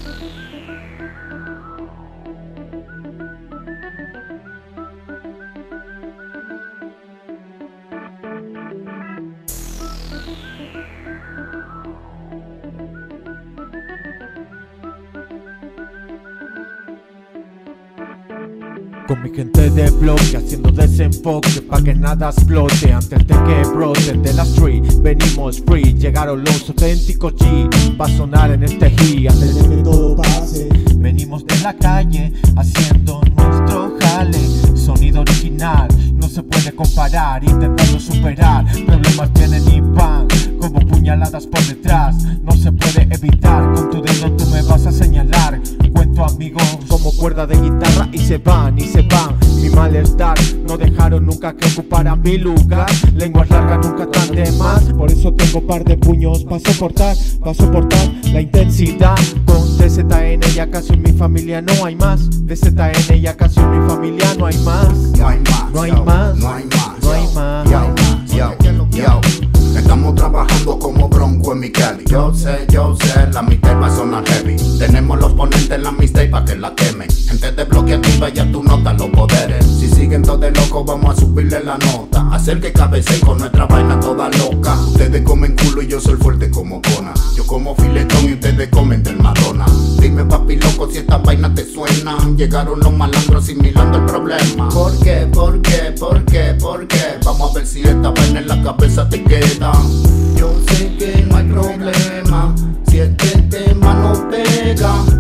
Con mi gente de bloque haciendo desenfoque pa' que nada explote antes de que brote de la street. Venimos free, llegaron los auténticos G. Va a sonar en este hit antes de que todo pase. Venimos de la calle haciendo nuestro jale. Sonido original, no se puede comparar. Intentando superar, problemas vienen y van como puñaladas por detrás. No se puede evitar, con tu dedo tú me vas a señalar. Cuento amigos como cuerda de guitarra y se van y se van. Mi malestar no dejaron nunca que ocupara mi lugar. Lenguas largas nunca tan de más. Por eso tengo par de puños pa' soportar la intensidad. Con DZN ya casi en mi familia no hay más. DZN ya casi en mi familia no hay más. No hay más, no hay más, no hay más, no hay más. Yo. Estamos trabajando como Bronco en mi Cali. Yo sé, la mixtape va a sonar heavy. Tenemos los ponentes en la mixtape pa' que la quemen. Gente de bloque activa, ya tú notas los poderes. Si siguen todos de locos, vamos a subirle la nota. Hacer que cabeceen con nuestra vaina toda loca. Ustedes comen culo y yo soy fuerte como Cona. Yo como filetón y ustedes comen del Madonna. Dime papi loco si esta vaina te suena. Llegaron los malandros asimilando el problema. ¿Por qué? Vamos a ver si esta vaina en la cabeza te queda. Yo sé que no hay problema si este tema no pega.